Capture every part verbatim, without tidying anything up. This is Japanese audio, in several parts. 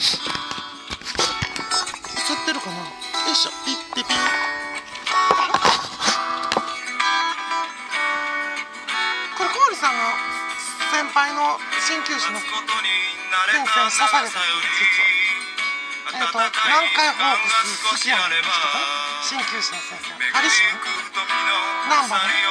映ってるかな。よいしょ、ピッピピ。これ小堀さんの先輩の鍼灸師の先生に刺されたんです、実は。えっと南海ホークスすき家の人かな、鍼灸師の先生、パリ市の難波で。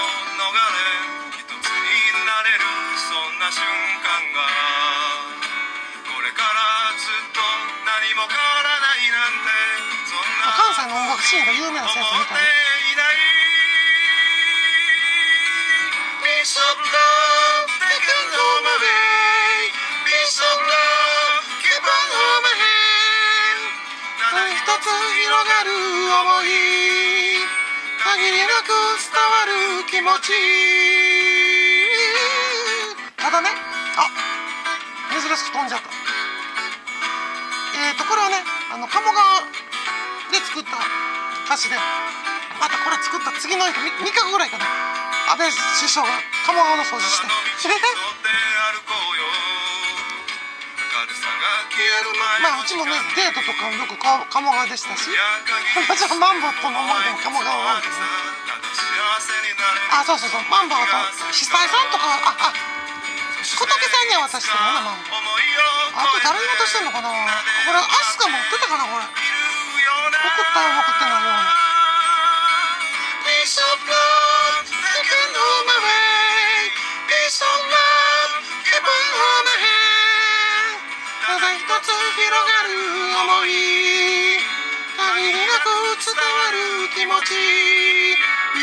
関西の音楽シーンが有名な先生みたいな。一つ広がる想い、限りなく伝わる気持ち。ただね、あ、珍しく飛んじゃった。えーとこれはね、あの鴨川で作った歌詞で、またこれ作った次の日みっかぐらいかな、安倍首相が鴨川の掃除してまあうちもねデートとかよく鴨川でしたし、もちろんマンボウとの思い出も鴨川が多いですね。あ、そうそうそう、マンボウと久井さんとか、ああ小竹さんには渡してるよな、マンボウ。あと誰に渡してんのかな、これアスカ持ってたかな、これ送ったような送ってないような。ただ一つ広がる想い、限りなく伝わる気持ち。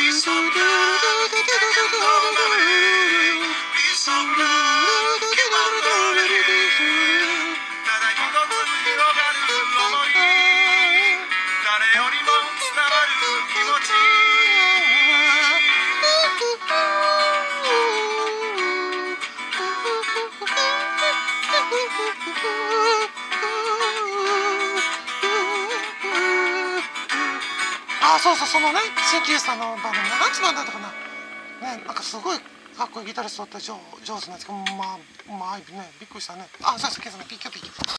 あ、そうそう、そのね鍼灸師さんのバンド何つなんだったかなね、なんかすごいかっこいいギタリストだったら上上手なんですけど、まあまあねびっくりしたね。あ、そうそう、今朝のピッキャピッキャ。